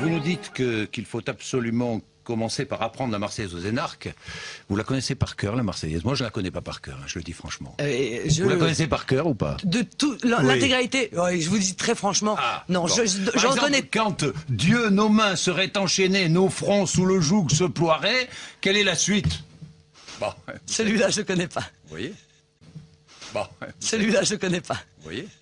vous nous dites qu'il faut absolument commencer par apprendre la Marseillaise aux énarques. Vous la connaissez par cœur, la Marseillaise? Moi, je la connais pas par cœur, je le dis franchement. Vous la connaissez par cœur ou pas? De tout, l'intégralité, je vous dis très franchement, non, bon. j'en connais... Quand Dieu, nos mains seraient enchaînées, nos fronts sous le joug se ploieraient, quelle est la suite? Bon. Celui-là, je connais pas. Vous voyez? Bon. Celui-là, je connais pas. Vous voyez?